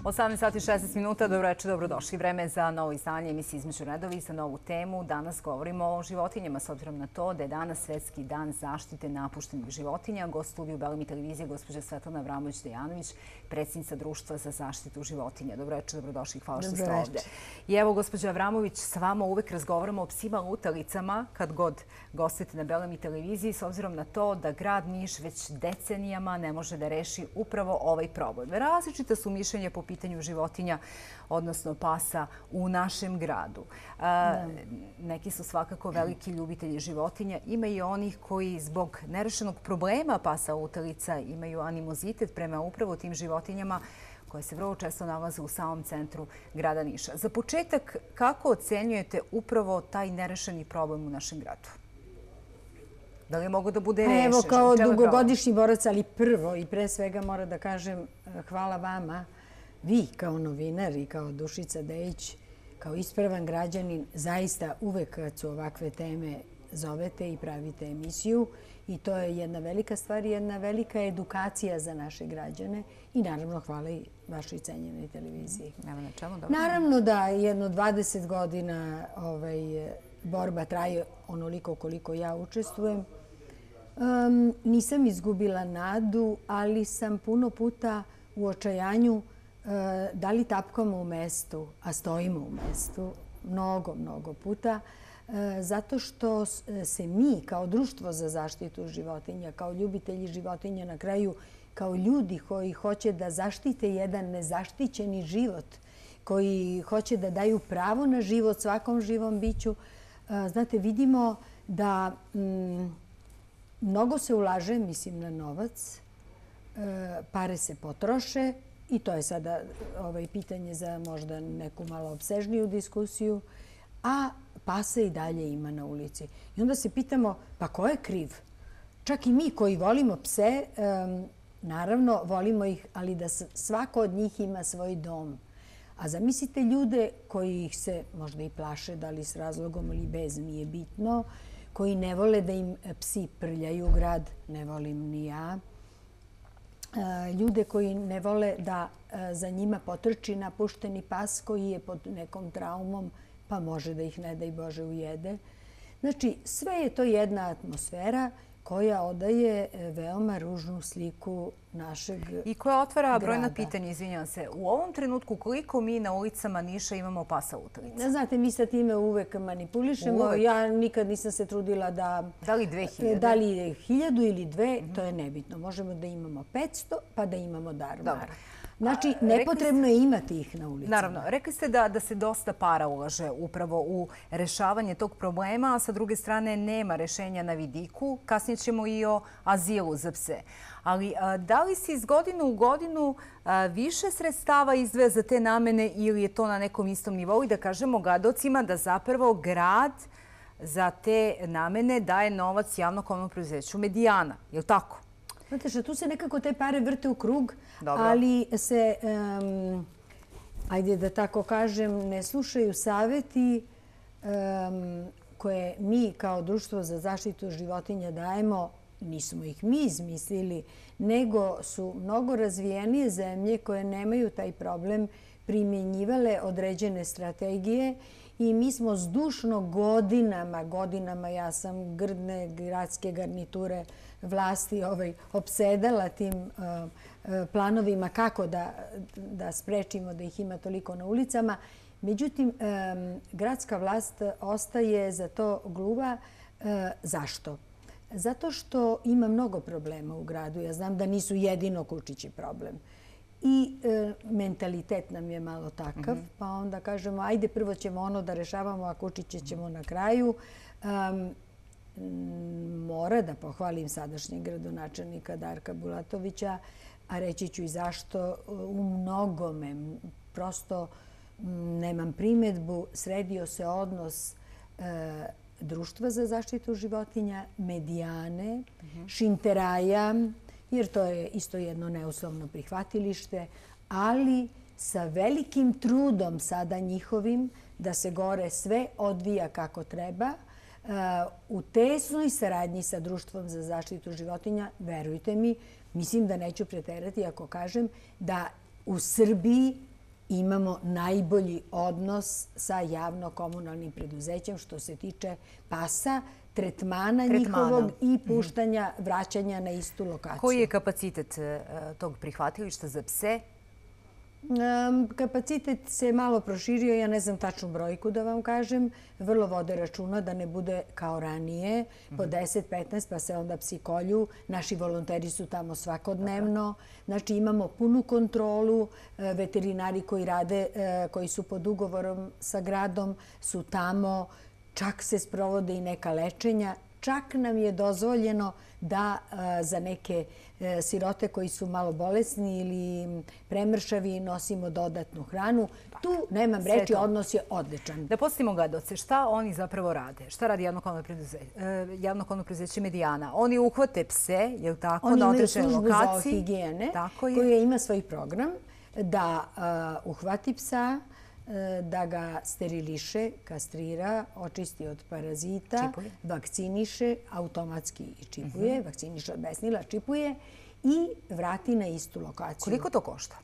18 sati 16 minuta, dobro večer, dobrodošli. Vreme za novo izdanje emisije Između redova i za novu temu. Danas govorimo o životinjama, s obzirom na to da je danas Svetski dan zaštite napuštenih životinja. Gost studiju Belemi televizije, gospođa Svetlana Avramović-Dejanović, predsjednica Društva za zaštitu životinja. Dobro večer, dobrodošli, hvala što ste ovdje. I evo, gospođa Avramović, s vama uvek razgovaramo o psima lutalicama kad god gostite na Belemi televiziji, s obzirom na to da grad Niš već decenijama ne može da reši upravo ovaj problem. Različita su mišljenja po pitanju životinja, odnosno pasa u našem gradu. Neki su svakako veliki ljubitelji životinja. Ima i onih koji zbog nerešenog problema pasa lutalica imaju animozitet prema upravo tim životinjama koje se vrlo često nalaze u samom centru grada Niša. Za početak, kako ocenjujete upravo taj nerešeni problem u našem gradu? Da li mogu da bude rešen? Evo, kao dugogodišnji borac, ali prvo i pre svega mora da kažem hvala vama. Vi kao novinar i kao Dušica Dejić, kao ispravan građanin, zaista uvek kad su ovakve teme zovete i pravite emisiju. I to je jedna velika stvar i jedna velika edukacija za naše građane. I naravno hvala i vašoj cenjenoj televiziji. Naravno da jedno 20 godina borba traje onoliko koliko ja učestvujem. Nisam izgubila nadu, ali sam puno puta u očajanju da li tapkamo u mestu, a stojimo u mestu, mnogo puta, zato što se mi kao Društvo za zaštitu životinja, kao ljubitelji životinja, na kraju kao ljudi koji hoće da zaštite jedan nezaštićeni život, koji hoće da daju pravo na život svakom živom biću, znate, vidimo da mnogo se ulaže, mislim, na novac, pare se potroše i to je sada pitanje za možda neku malo opsežniju diskusiju, a pasa i dalje ima na ulici. I onda se pitamo, pa ko je kriv? Čak i mi koji volimo pse, naravno volimo ih, ali da svako od njih ima svoj dom. A zamislite ljude koji ih se možda i plaše, da li s razlogom ili bez, nije bitno, koji ne vole da im psi prljaju grad, ne volim ni ja. Ljude koji ne vole da za njima potrči napušteni pas koji je pod nekom traumom, pa može da ih, ne daj Bože, ujede. Znači, sve je to jedna atmosfera koja odaje veoma ružnu sliku našeg grada. I koja otvara brojna pitanja, izvinjavam se. U ovom trenutku koliko mi na ulicama Niša imamo pasa lutalica? Znate, mi sa time uvek manipulišemo. Ja nikad nisam se trudila da... Da li 2000? Da li je 1000 ili 2, to je nebitno. Možemo da imamo 500, pa da imamo darmara. Znači, nepotrebno je imati ih na ulicama. Naravno. Rekli ste da se dosta para ulaže upravo u rešavanje tog problema, a sa druge strane nema rešenja na vidiku. Kasnije ćemo i o azilu za pse. Ali da li se iz godinu u godinu više sredstava izdvaja za te namene ili je to na nekom istom nivou i da kažemo gledalcima da zapravo grad za te namene daje novac javno-komunalnom preduzeću Medijana? Je li tako? Znate što, tu se nekako te pare vrte u krug, ali se, ajde da tako kažem, ne slušaju savjeti koje mi kao Društvo za zaštitu životinja dajemo. Nismo ih mi izmislili, nego su mnogo razvijenije zemlje koje nemaju taj problem primjenjivale određene strategije i mi smo zdušno godinama, ja sam grdne gradske garniture vlasti opsedala tim planovima kako da sprečimo da ih ima toliko na ulicama. Međutim, gradska vlast ostaje za to gluva. Zašto? Zato što ima mnogo problema u gradu. Ja znam da nisu jedino kučići problem. I mentalitet nam je malo takav, pa onda kažemo ajde prvo ćemo ono da rešavamo, a kučiće ćemo na kraju. Mora da pohvalim sadašnjeg gradonačelnika Darka Bulatovića, a reći ću i zašto. U mnogome, prosto nemam primjedbu, sredio se odnos Društva za zaštitu životinja, Medijane, Šinteraja, jer to je isto jedno neuslovno prihvatilište, ali sa velikim trudom sada njihovim da se gore sve odvija kako treba, u tesnoj saradnji sa Društvom za zaštitu životinja, verujte mi, mislim da neću preterati ako kažem da u Srbiji imamo najbolji odnos sa javno-komunalnim preduzećem što se tiče pasa, tretmana njihovog i puštanja, vraćanja na istu lokaciju. Koji je kapacitet tog prihvatilišta za pse? Kapacitet se malo proširio, ja ne znam tačnu brojku da vam kažem. Vrlo vode računa da ne bude kao ranije, po 10-15 pa se onda psi kolju. Naši volonteri su tamo svakodnevno. Znači imamo punu kontrolu. Veterinari koji rade, koji su pod ugovorom sa gradom su tamo. Čak se sprovode i neka lečenja. Čak nam je dozvoljeno da za neke sirote koji su malo bolesni ili premršavi nosimo dodatnu hranu. Tu, nemam reći, odnos je odličan. Da podsjetimo gledaoce, šta oni zapravo rade? Šta radi javno-komunalno preduzeće Medijana? Oni uhvate pse, je li tako, na određenoj lokaciji? Oni imaju službu za higijene koja ima svoj program da uhvati psa, da ga steriliše, kastrira, očisti od parazita, vakciniše, automatski čipuje, vakciniše od besnila, čipuje i vrati na istu lokaciju. Koliko to košta?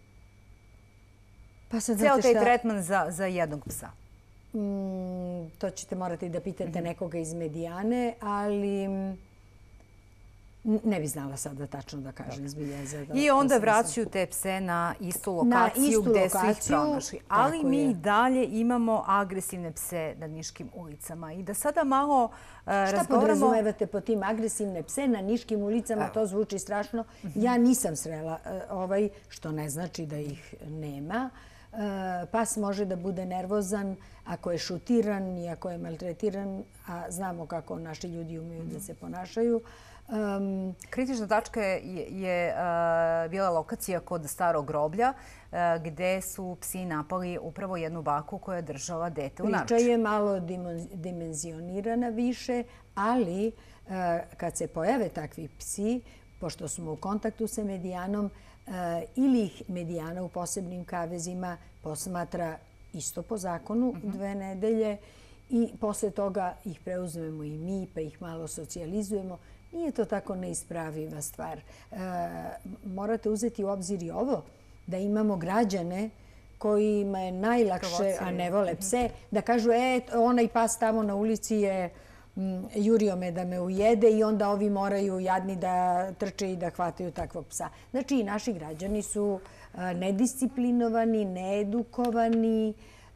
Pa sad ceo taj tretman za jednog psa? To ćete morati da pitate nekoga iz Medijane, ali ne bi znala sada tačno da kažem. I onda vraćaju te pse na istu lokaciju gde su ih pronašli. Ali mi i dalje imamo agresivne pse na niškim ulicama. I da sada malo razgovaramo... Šta podrazumevate po tim agresivne pse na niškim ulicama? To zvuči strašno. Ja nisam srela što ne znači da ih nema. Pas može da bude nervozan ako je šutiran i ako je maltretiran, a znamo kako naši ljudi umeju da se ponašaju. Kritična tačka je bila lokacija kod Starog groblja gde su psi napali upravo jednu baku koja je držala dete u naručju. Priča je malo dimenzionirana više, ali kad se pojave takvi psi, pošto smo u kontaktu sa Medijanom, ili ih Medijana u posebnim kavezima posmatra isto po zakonu 2 nedelje i posle toga ih preuzmemo i mi pa ih malo socijalizujemo. Nije to tako neispraviva stvar. Morate uzeti u obzir i ovo, da imamo građane kojima je najlakše, a ne vole pse, da kažu onaj pas tamo na ulici je jurio me da me ujede i onda ovi moraju jadni da trče i da hvataju takvog psa. Znači i naši građani su nedisciplinovani, needukovani.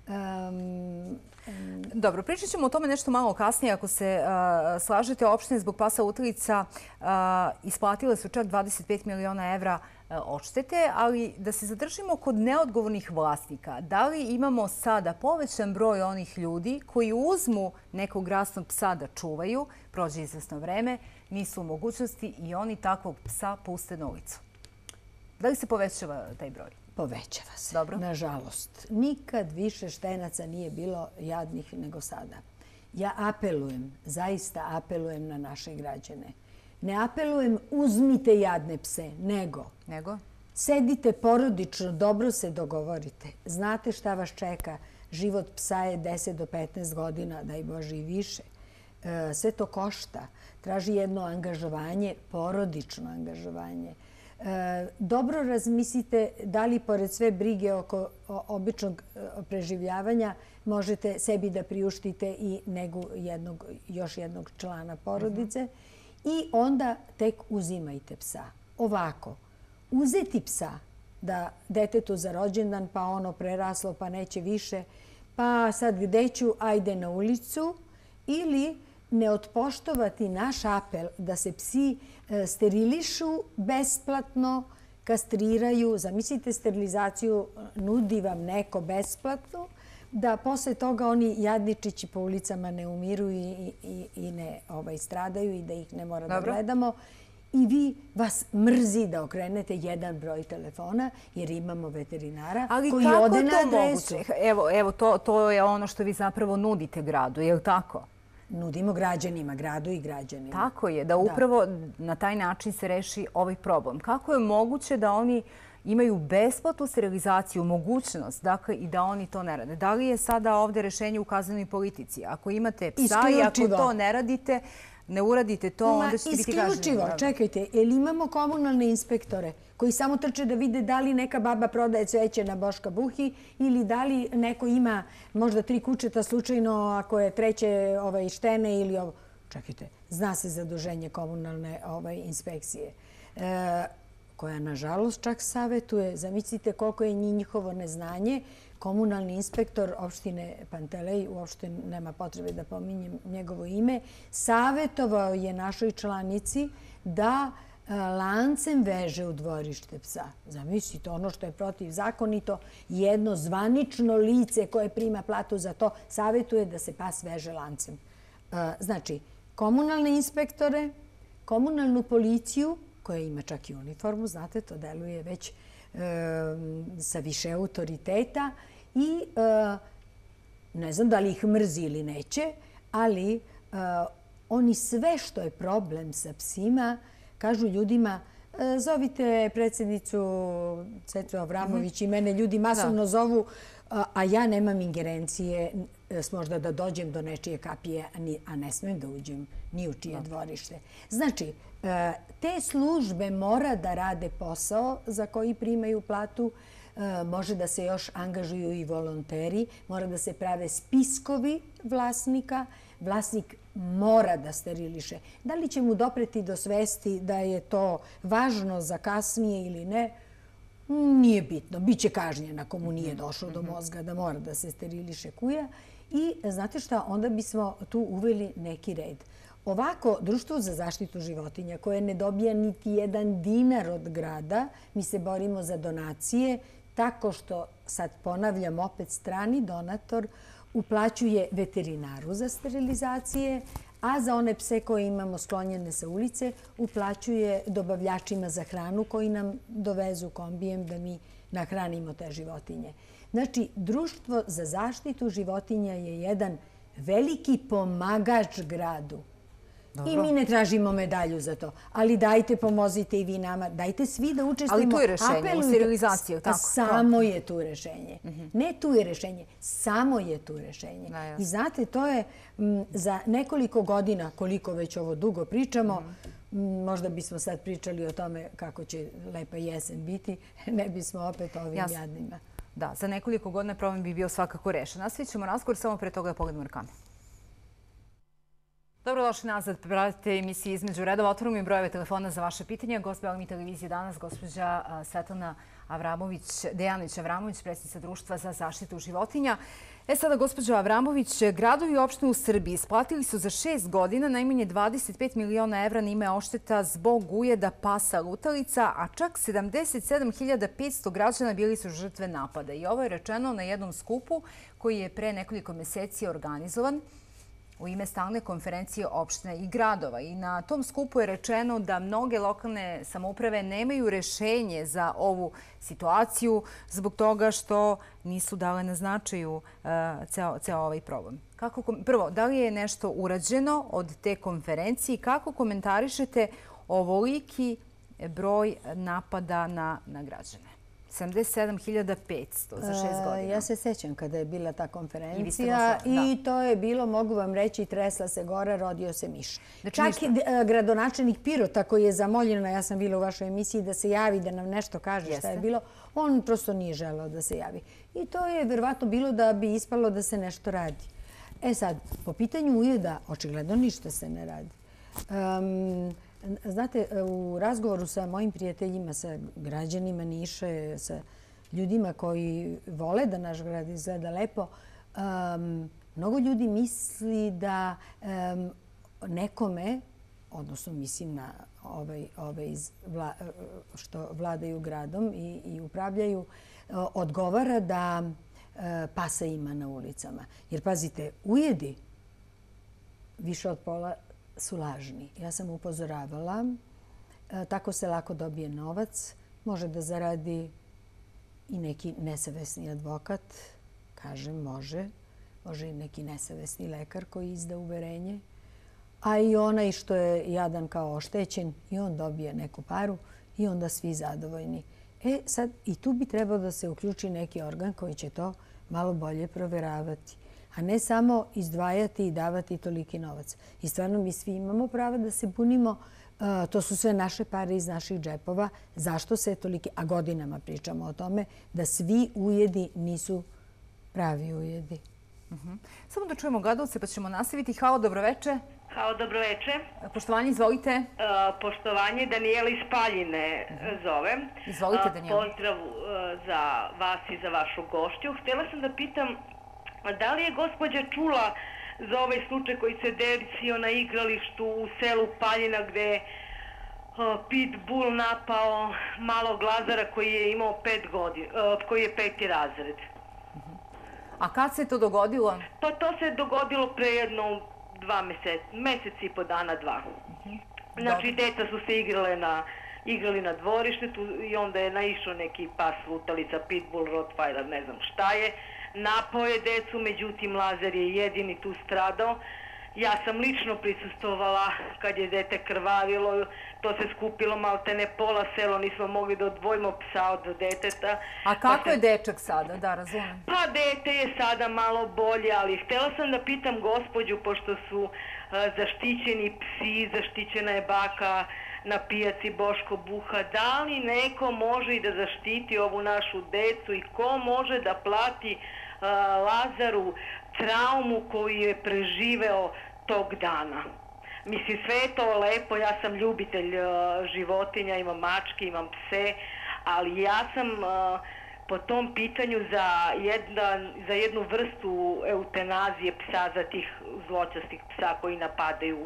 Dobro, pričat ćemo o tome nešto malo kasnije. Ako se slažete, opštine zbog pasa utilica isplatile su čak 25 miliona evra odštete, ali da se zadržimo kod neodgovornih vlasnika. Da li imamo sada povećan broj onih ljudi koji uzmu nekog rasnog psa da čuvaju, prođe izvesno vreme, nisu u mogućnosti i oni takvog psa puste na ulicu? Da li se povećava taj broj? Povećava se, nažalost. Nikad više štenaca nije bilo jadnih nego sada. Ja apelujem, zaista apelujem na naše građane. Ne apelujem uzmite jadne pse, nego sedite porodično, dobro se dogovorite. Znate šta vas čeka. Život psa je 10 do 15 godina, daj Bože i više. Sve to košta. Traži jedno angažovanje, porodično angažovanje. Dobro razmislite da li pored sve brige oko običnog preživljavanja možete sebi da priuštite i negu još jednog člana porodice i onda tek uzimajte psa. Ovako, uzeti psa da detetu za rođendan pa ono preraslo pa neće više, pa sad gde ću, ajde na ulicu, ili ne otpoštovati naš apel da se psi sterilišu besplatno, kastriraju. Zamislite sterilizaciju, nudi vam neko besplatno, da posle toga oni jadničići po ulicama ne umiru i ne stradaju i da ih ne mora da gledamo. I vas mrzi da okrenete jedan broj telefona jer imamo veterinara koji ode na adresu. Evo, to je ono što vi zapravo nudite gradu, je li tako? Nudimo građanima, gradu i građanima. Tako je, da upravo na taj način se reši ovaj problem. Kako je moguće da oni imaju besplatnu sterilizaciju, mogućnost, dakle, i da oni to ne rade? Da li je sada ovde rešenje u kaznenoj politici? Ako imate psa i ako to ne radite, ne uradite to, onda ćete biti kažnjeni. Isključivo, čekajte, jer imamo komunalne inspektore koji samo trče da vide da li neka baba prodaje cveće na Boška Buhi ili da li neko ima možda 3 kućeta slučajno ako je treće štene ili ovo. Čekajte, zna se zaduženje komunalne inspekcije koja nažalost čak savetuje, zamislite koliko je njihovo neznanje. Komunalni inspektor opštine Pantelej, uopšte nema potrebe da pominjem njegovo ime, savetovao je našoj članici da lancem veže u dvorište psa. Zamislite, ono što je protivzakonito, jedno zvanično lice koje prima platu za to savetuje da se pas veže lancem. Znači, komunalne inspektore, komunalnu policiju, koja ima čak i uniformu, znate, to deluje već sa više autoriteta i ne znam da li ih mrzi ili neće, ali oni sve što je problem sa psima kažu ljudima zovite predsjednicu Cecu Avramović i mene ljudi masovno zovu, a ja nemam ingerencije možda da dođem do nečije kapije, a ne smem da uđem ni u čije dvorište. Znači, te službe mora da rade posao za koji primaju platu, može da se još angažuju i volonteri, mora da se prave spiskovi vlasnika, vlasnik mora da steriliše. Da li će mu dopreti do svesti da je to važno za kasnije ili ne, nije bitno. Biće kažnjen ako mu nije došlo do mozga da mora da se steriliše kuja. I znate šta, onda bismo tu uveli neki red. Ovako, Društvo za zaštitu životinja koje ne dobija niti 1 dinar od grada, mi se borimo za donacije tako što, sad ponavljam opet, strani donator uplaćuje veterinaru za sterilizacije, a za one pse koje imamo sklonjene sa ulice uplaćuje dobavljačima za hranu koji nam dovezu kombijem da mi nahranimo te životinje. Znači, Društvo za zaštitu životinja je jedan veliki pomagač gradu. I mi ne tražimo medalju za to. Ali dajte, pomozite i vi nama. Dajte svi da učestvujemo. Ali tu je rešenje, u sterilizaciju, tako? Samo je tu rešenje. Ne tu je rešenje, samo je tu rešenje. I znate, to je za nekoliko godina, koliko već ovo dugo pričamo, možda bismo sad pričali o tome kako će lepa jesen biti, ne bismo opet ovim jadnima. Da, za nekoliko godina problem bi bio svakako rešen. Nastavit ćemo razgovor, samo pre toga da pogledamo reklame. Dobrodošli nazad, pratite emisiju Između redova. Otvorimo i brojeve telefona za vaše pitanja. Gost Belemi televizije danas, gospođa Svetlana Dejanović-Avramović, predsjednica Društva za zaštitu životinja. Sada, gospođo Avramović, gradovi i opštine u Srbiji isplatili su za 6 godina najmanje 25 miliona evra na ime ošteta zbog ujeda pasa lutalica, a čak 77.500 građana bili su žrtve napada. I ovo je rečeno na jednom skupu koji je pre nekoliko meseci organizovan u ime stalne konferencije opština i gradova. I na tom skupu je rečeno da mnoge lokalne samouprave nemaju rešenje za ovu situaciju zbog toga što nisu dale na značaju ceo ovaj problem. Prvo, da li je nešto urađeno od te konferencije i kako komentarišete ovoliki broj napada na građane? 77.500 za 6 godina. Ja se sećam kada je bila ta konferencija i to je bilo, mogu vam reći, tresla se gora, rodio se miš. Čak i gradonačelnik Pirota koji je zamoljen, ja sam bila u vašoj emisiji, da se javi, da nam nešto kaže šta je bilo, on prosto nije želeo da se javi. I to je verovatno bilo da bi ispalo da se nešto radi. Sad, po pitanju ujeda, očigledno ništa se ne radi. Znate, u razgovoru sa mojim prijateljima, sa građanima Niša, sa ljudima koji vole da naš grad izgleda lepo, mnogo ljudi misli da nekome, odnosno mislim na ove što vladaju gradom i upravljaju, odgovara da pasa ima na ulicama. Jer pazite, ujedi više od pola su lažni. Ja sam upozoravala, tako se lako dobije novac, može da zaradi i neki nesavesni advokat, kažem može i neki nesavesni lekar koji izda uverenje, a i onaj što je jadan kao oštećen i on dobije neku paru i onda svi zadovoljni. Sad i tu bi trebao da se uključi neki organ koji će to malo bolje proveravati. a ne samo izdvajati i davati toliki novac. I stvarno mi svi imamo pravo da se bunimo. To su sve naše pare iz naših džepova. Zašto se toliki, a godinama pričamo o tome, da svi ujedi nisu pravi ujedi. Samo da čujemo gledalce pa ćemo nastaviti. Halo, dobroveče. Halo, dobroveče. Poštovanje, izvolite. Poštovanje, Danijela iz Paljine zovem. Izvolite, Danijela. Pozdrav za vas i za vašu gošću. Htjela sam da pitam, da li je gospođa čula za ovaj slučaj koji se desio na igralištu u selu Paljina gde je pitbull napao malog Lazara koji je imao 5 godina, koji je 5. razred. A kad se to dogodilo? Pa to se dogodilo pre jedno 2 meseci i po dana, 2. Znači, deca su se igrali na dvorištu i onda je naišao neki pas lutalica, pitbull, rottweiler, ne znam šta je. Napao je decu, međutim Lazar je jedini tu stradao. Ja sam lično prisustvovala kad je dete krvavilo, to se skupilo maltene pola selo, nismo mogli da odvojimo psa od deteta. A kako je dečak sada, da razumem? Pa dete je sada malo bolje, ali htjela sam da pitam gospođu, pošto su zaštićeni psi, zaštićena je baka na pijaci Boško Buha, da li neko može i da zaštiti ovu našu decu i ko može da plati Lazaru traumu koju je preživeo tog dana. Mislim, sve je to lepo, ja sam ljubitelj životinja, imam mačke, imam pse, ali ja sam po tom pitanju za jednu vrstu eutanazije psa, za tih zločestih psa koji napadaju.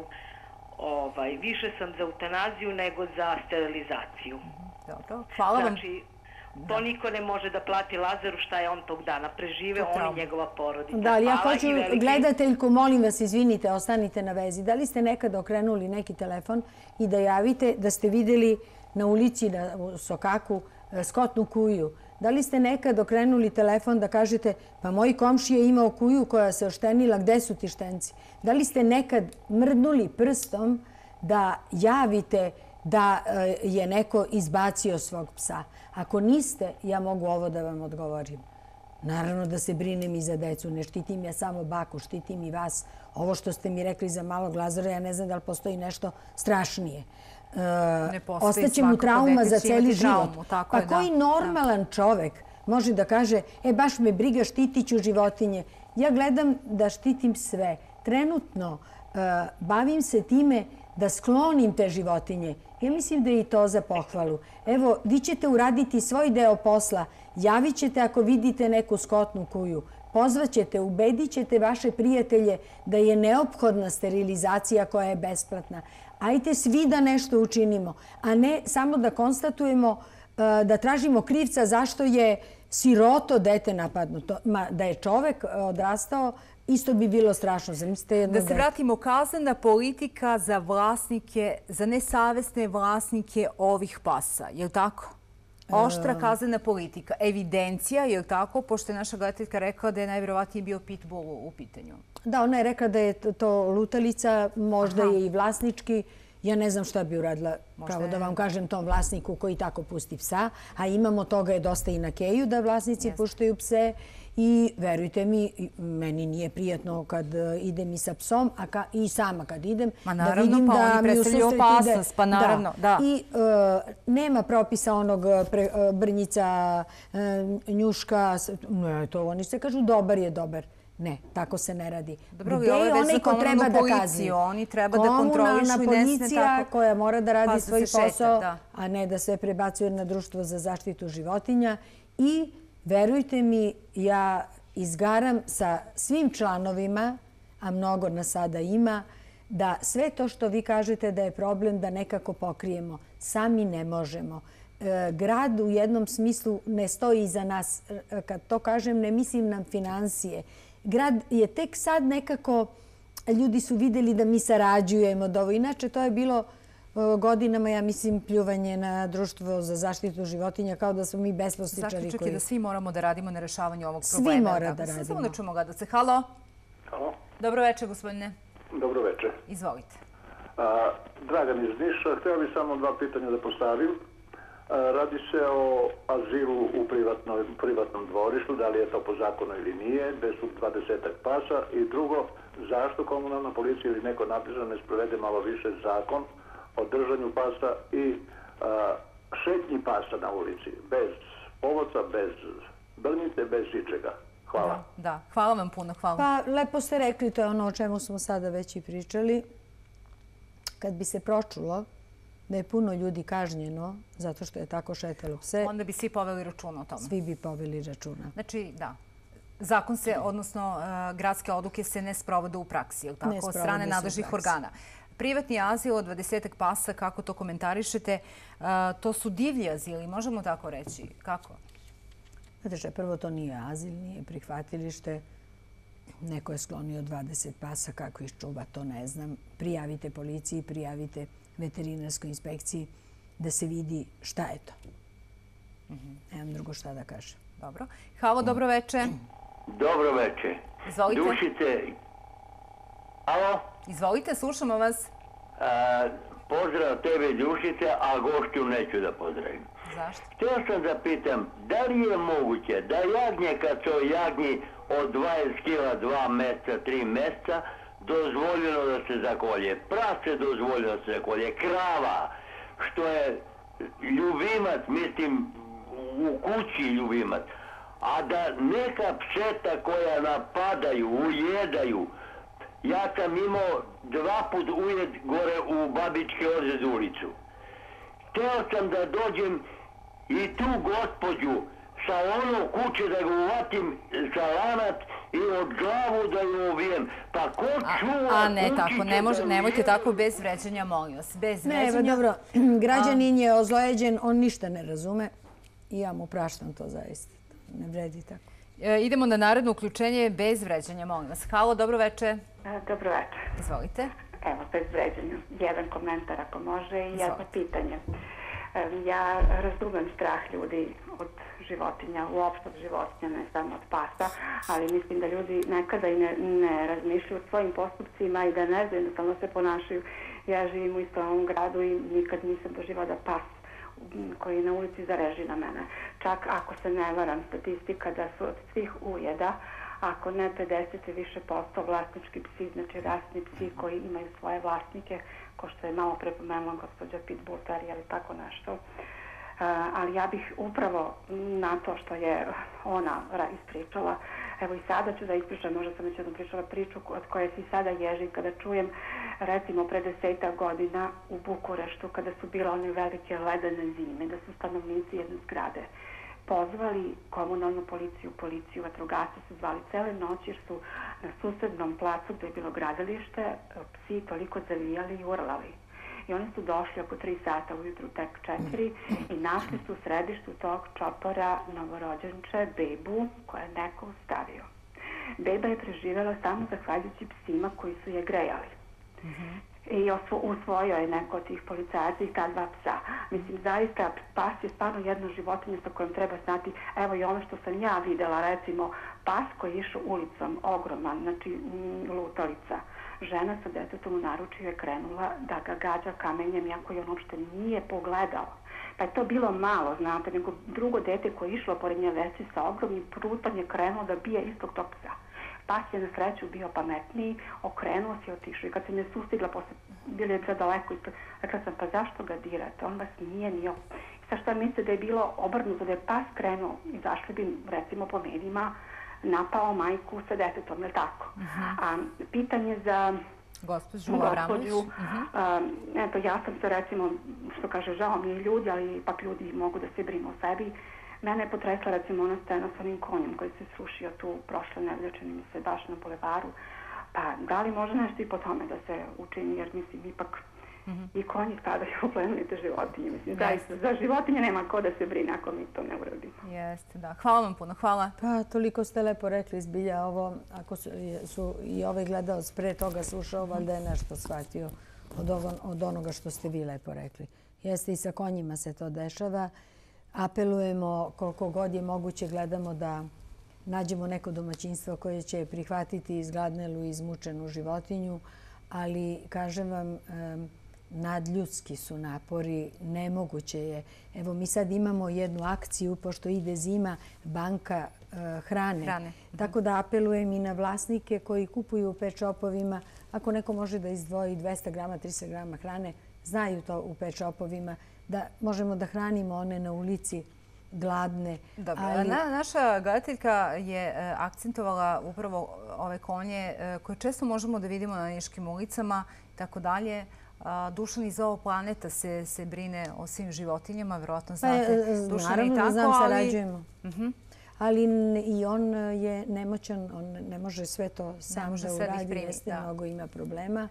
Više sam za eutanaziju nego za sterilizaciju. Dobro, hvala vam. Znači, to niko ne može da plati Lazaru šta je on tog dana preživeo, on i njegova porodica. Da, ali ja hoću, gledateljku, molim vas, izvinite, ostanite na vezi. Da li ste nekada okrenuli neki telefon i da javite da ste vidjeli na ulici u Sokaku skotnu kuju? Da li ste nekad okrenuli telefon da kažete pa moj komšija je imao kuju koja se oštenila, gde su ti štenci? Da li ste nekad mrdnuli prstom da javite da je neko izbacio svog psa? Ako niste, ja mogu ovo da vam odgovorim. Naravno da se brinem i za decu. Ne štitim ja samo baku, štitim i vas. Ovo što ste mi rekli za malog Lazara, ja ne znam da li postoji nešto strašnije. Ostaće mu trauma za cijeli život. Pa koji normalan čovek može da kaže, baš me briga, štitit ću životinje. Ja gledam da štitim sve. Trenutno bavim se time da sklonim te životinje. Ja mislim da je i to za pohvalu. Evo, vi ćete uraditi svoj deo posla. Javit ćete ako vidite neku skotnu kuju. Pozvaćete, ubedit ćete vaše prijatelje da je neophodna sterilizacija koja je besplatna. Ajte svi da nešto učinimo, a ne samo da konstatujemo, da tražimo krivca zašto je siroto dete napadnuto. Da je čovek odrastao, isto bi bilo strašno. Da se vratimo, kaznena politika za vlasnike, za nesavesne vlasnike ovih pasa, je li tako? Oštra kaznena politika. Evidencija, je li tako? Pošto je naša gledateljka rekla da je najvjerovatnije bio pitbull u pitanju. Da, ona je rekla da je to lutalica, možda je i vlasnički. Ja ne znam šta bi uradila, pravo da vam kažem, tom vlasniku koji tako pusti psa. A imamo toga je dosta i na Keju da vlasnici puštaju pse. I verujte mi, meni nije prijatno kad idem i sa psom, i sama kad idem, da vidim da mi u susret ide. Pa naravno, da. I nema propisa onog brnjica, njuška, oni se kažu dobar je dobar. Ne, tako se ne radi. Gde je onaj ko treba da kazni? Oni treba da kontrolišu i ne sme tako. Komunalna policija koja mora da radi svoj posao, a ne da sve prebacuje na Društvo za zaštitu životinja. I verujte mi, ja izgaram sa svim članovima, a mnogo nas sada ima, da sve to što vi kažete da je problem da nekako pokrijemo, sami ne možemo. Grad u jednom smislu ne stoji iza nas. Kad to kažem, ne mislim na finansije. Grad je tek sad nekako, ljudi su vidjeli da mi sarađujemo. Inače, to je bilo godinama, ja mislim, pljuvanje na Društvo za zaštitu životinja, kao da smo mi besposličari. Zaključak je da svi moramo da radimo na rešavanju ovog problema. Svi mora da radimo. Samo da čujemo gledalce. Halo. Halo. Dobro večer, gospodine. Dobro večer. Izvolite. Dragan iz Niša. Htio bih samo 2 pitanja da postavim. Radi se o azilu u privatnom dvorištu, da li je to po zakonu ili nije, gde su 20 pasa. I drugo, zašto komunalna policija ili neko nadležan ne sprovede malo više zakon o držanju pasa i šetnji pasa na ulici, bez povodca, bez brnjice, bez ičega. Hvala. Da, hvala vam puno, hvala. Pa, lepo ste rekli, to je ono o čemu smo sada već i pričali. Kad bi se pročulo da je puno ljudi kažnjeno zato što je tako šetalo pse, Onda bi svi poveli računa o tome. svi bi poveli računa. Znači, da. Zakon se, odnosno gradske odluke se ne sprovode u praksi, ili tako, od strane nadležnih organa. Privatni azil od 20 pasa, kako to komentarišete, to su divlji azili, možemo tako reći. Kako? Znate što, prvo to nije azil, nije prihvatilište. Neko je sklonio 20 pasa, kako ih čuva, to ne znam. Prijavite policiji, prijavite veterinarskoj inspekciji da se vidi šta je to. Nemam drugo šta da kažem. Dobro. Halo, dobro veče. Dobro veče. Izvolite. Dušice, alo? Izvolite, slušamo vas. Pozdrav tebe, Dušice, a gošću neću da pozdravim. Zašto? Htio sam da pitam, da li je moguće da jagnje kad su jagnji od 20 kila 2 meseca, 3 meseca, dozvoljeno da se zakolje? Prase dozvoljeno da se zakolje, krava, što je ljubimac, mislim, u kući ljubimac, a da neka pseta koja napadaju, ujedaju. Ja sam imao 2 put ujed gore u Babičke Ozez ulicu. Hteo sam da dođem i tu gospođu sa ono kuće da ga uvatim sa lanac i od glavu da ju uvijem. Pa ko čuva A ne kućiće tako, nemojte tako bez vređanja, molim vas. Bez Ne, vređanja. dobro, građanin je ozlojeđen, on ništa ne razume i ja mu praštam to zaista. Ne vredi tako. Idemo na naredno uključenje bez vređanja, molim vas. Halo, dobro veče. Dobro večer. Izvolite. Evo, bez vređanja. Jedan komentar ako može i jedno pitanje. Ja razumem strah ljudi od životinja, uopšte od životinja, ne samo od pasa, ali mislim da ljudi nekada i ne razmišljaju o svojim postupcima i da ne znaju, jednostavno se ponašaju. Ja živim u istom gradu i nikad nisam doživao da pas koji je na ulici zareži na mene. Čak ako se ne varam, statistika da su od svih ujeda, ako ne 50 i više posto vlasnički psi, znači rasni psi koji imaju svoje vlasnike, ko što je malo prepomenula gospođa Pitbull Terrier ili tako nešto. Ali ja bih upravo na to što je ona ispričala, evo i sada ću da ispričam, možda sam već jednom pričala priču od koje si sada ježim kada čujem, recimo pre 10 godina u Bukureštu, kada su bile one velike ledene zime, da su stanovnici jedne zgrade pozvali komunalnu policiju, vatrogasce su zvali cele noći jer su na susednom placu gde je bilo gradilište psi toliko zavijali i urlali. I oni su došli oko 3 sata ujutru, tek 4, i našli su u središtu tog čopora novorođenče bebu koja je neko ostavio. Beba je preživjela samo zahvaljujući psima koji su je grejali. I usvojio je neko od tih policajaca i ta 2 psa. Mislim, zaista, pas je stvarno jedno životinje sa kojom treba znati. Evo i ono što sam ja videla, recimo, pas koji je išao ulicom, ogroman, znači lutalica. Žena sa detetom u naručju je krenula da ga gađa kamenjem, iako je on uopšte nije pogledao. Pa je to bilo malo, znate, nego drugo dete koje je išlo pored nje veci sa ogromnim prutom je krenulo da bije istog tog psa. Pas je na sreću bio pametniji, okrenuo se i otišao. I kad sam je sustigla, bili je predaleko, rekla sam, pa zašto ga dirate? On vas nije ni op... I sad šta mislite da je bilo obrnuto, da je pas krenuo i zašli bi, recimo, po medijima, napao majku sa detetom, je li tako? A pitanje za gospođu Avramović. Eto, ja sam se, recimo, što kaže, žao mi je ljudi, ali ipak ljudi mogu da se brinu o sebi. Mene je potresla, recimo, ona scena sa onim konjem koji se srušio tu prošle nedelje, čini mi se, baš na bulevaru. Pa da li može nešto i po tome da se učini, jer mislim, ipak i konji spadaju u plemenite životinje. Mislim, zaista, za životinje nema ko da se brine ako mi to ne uradimo. Jeste, da. Hvala vam puno, hvala. Pa, toliko ste lepo rekli, zbilja ovo, ako su i ovaj gledalac pre toga slušao, valjda je nešto shvatio od onoga što ste vi lepo rekli. Jeste, i sa konjima se to dešava. Apelujemo koliko god je moguće, gledamo da nađemo neko domaćinstvo koje će prihvatiti izgladnelu i izmučenu životinju, ali kažem vam, nadljudski su napori, nemoguće je. Evo, mi sad imamo jednu akciju, pošto ide zima, banka hrane. Tako da apelujem i na vlasnike koji kupuju u pet shopovima. Ako neko može da izdvoji 200 grama, 300 grama hrane, znaju to u pet shopovima, da možemo da hranimo one na ulici gladne. Dobro. Naša gledateljka je akcentovala upravo ove konje koje često možemo da vidimo na niškim ulicama i tako dalje. Dušan iz ovog planeta se brine o svim životinjama, verovatno znate. Naravno da znam, sarađujemo. Ali i on je nemoćan, on ne može sve to sam da uradi, jeste, mnogo ima problema.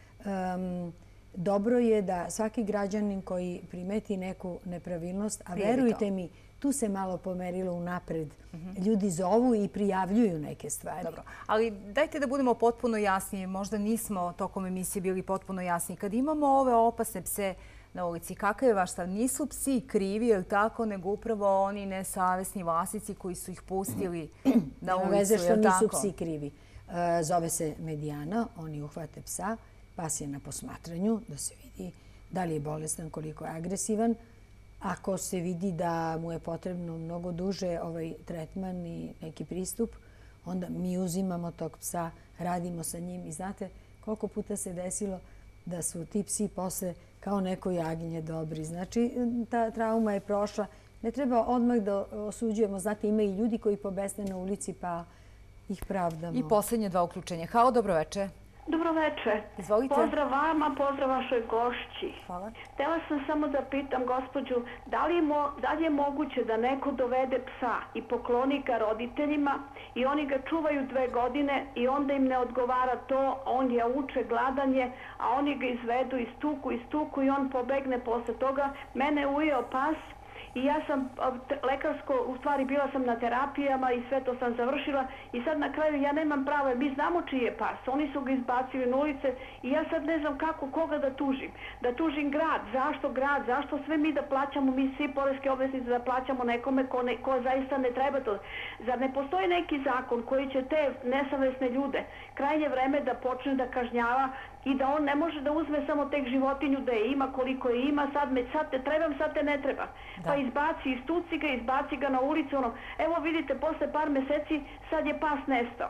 Dobro je da svaki građanin koji primeti neku nepravilnost, a verujte mi, tu se malo pomerilo unapred. Ljudi zovu i prijavljuju neke stvari. Dobro, ali dajte da budemo potpuno jasni. Možda nismo tokom emisije bili potpuno jasni. Kad imamo ove opasne pse na ulici, kakav je vaš stav? Nisu psi krivi, je li tako, nego upravo oni nesavesni vlasnici koji su ih pustili na ulicu, veze što nisu psi krivi. Zove se Medijana, oni uhvate psa, pas je na posmatranju da se vidi da li je bolestan, koliko je agresivan. Ako se vidi da mu je potrebno mnogo duže ovaj tretman i neki pristup, onda mi uzimamo tog psa, radimo sa njim. I znate koliko puta se desilo da su ti psi posle kao neko jaginje dobri. Znači, ta trauma je prošla. Ne treba odmah da osuđujemo. Znate, ima i ljudi koji pobesne na ulici pa ih pravdamo. I posljednje dva uključenja. Halo, dobroveče. Dobroveče. Izvolite. Pozdrav vama, pozdrav vašoj gošći. Hvala. Htela sam samo da pitam gospođu, da li je moguće da neko dovede psa i pokloni ga roditeljima i oni ga čuvaju 2 godine i onda im ne odgovara to, on je uče, gladan je, a oni ga izvedu i stuku i on pobegne posle toga. Mene je ujeo pas. I ja sam lekarsko, u stvari bila sam na terapijama i sve to sam završila i sad na kraju ja nemam pravo, mi znamo čiji je pas, oni su ga izbacili na ulice i ja sad ne znam koga da tužim. Da tužim grad, zašto sve mi da plaćamo, mi svi poreske obveznice da plaćamo nekome ko zaista ne treba to. Zar ne postoji neki zakon koji će te nesavesne ljude krajnje vreme da počne da kažnjava i da on ne može da uzme samo tek životinju da je ima koliko je ima, sad te trebam, sad te ne treba. Pa izbaci ga na ulicu. Evo vidite, posle par meseci sad je pas nestao.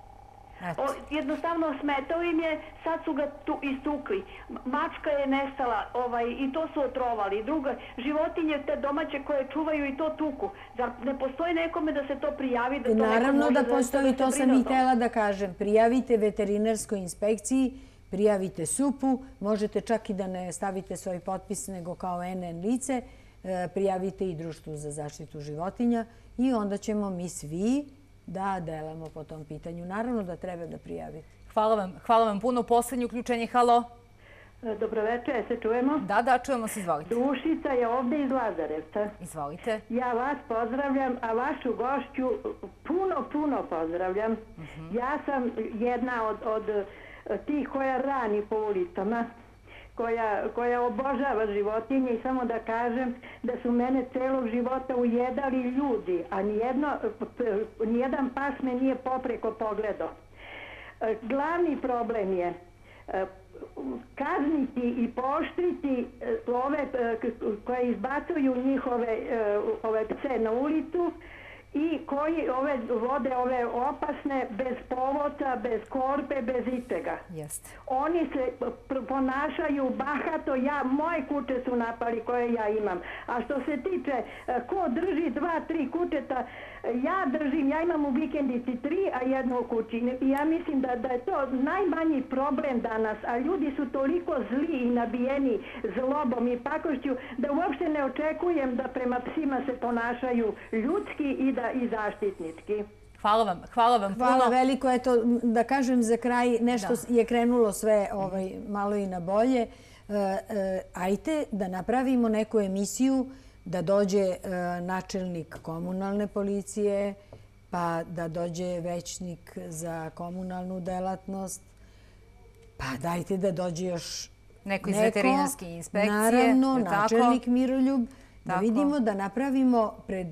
Jednostavno smetao im je, sad su ga istukli. Mačka je nestala i to su otrovali. Druga, životinje te domaće koje čuvaju i to tuku. Zar ne postoji nekome da se to prijavi? Naravno da postoji, to sam i htjela da kažem. Prijavite veterinarskoj inspekciji, prijavite SUP-u, možete čak i da ne stavite svoj potpis nego kao NN lice, prijavite i Društvu za zaštitu životinja i onda ćemo mi svi da delamo po tom pitanju. Naravno da treba da prijavite. Hvala vam puno. Poslednje uključenje. Halo. Dobroveče, se čujemo? Da, čujemo se, izvolite. Dušica je ovde iz Lazarevca. Izvolite. Ja vas pozdravljam, a vašu gošću puno pozdravljam. Ja sam jedna od tih koja rani po ulicama, koja obožava životinje i samo da kažem da su mene celog života ujedali ljudi, a nijedan pas me nije popreko pogledao. Glavni problem je kazniti i pooštriti ove koje izbacuju ove pse na ulicu i koji vode ove opasne bez povoca, bez korpe, bez ičega. Oni se ponašaju bahato, moje kuće su napali koje ja imam. A što se tiče ko drži 2-3 kućeta, ja imam u vikendici 3, a jedno u kući. I ja mislim da je to najmanji problem danas, a ljudi su toliko zli i nabijeni zlobom i pakošću da uopšte ne očekujem da prema psima se ponašaju ljudski i zaštitnički. Hvala vam puno. Hvala veliko. Eto, da kažem za kraj, nešto je krenulo sve malo i na bolje. Ajte da napravimo neku emisiju, da dođe načelnik komunalne policije, pa da dođe većnik za komunalnu delatnost, pa dajte da dođe još neko iz veterinarske inspekcije. Naravno, načelnik Miroljub, da vidimo, da napravimo pred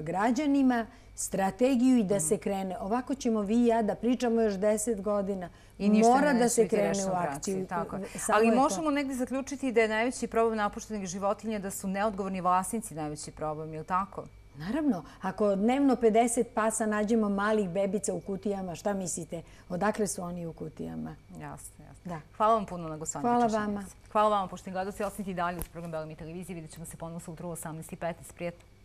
građanima strategiju i da se krene. Ovako ćemo vi i ja da pričamo još 10 godina. mora da se krene u akciju. Ali možemo negdje zaključiti da je najveći problem napuštenih životinja da su neodgovorni vlasnici najveći problem, je li tako? Naravno, ako dnevno 50 pasa nađemo malih bebica u kutijama, šta mislite? Odakle su oni u kutijama? Jasno. Da. Hvala vam puno na gostovanju. Hvala vama. Hvala vama, poštovni gledaoci. Ostanite i dalje uz program Bela mi televizije. Vidjet ćemo se ponovno sutra u 18:15. Prijetno.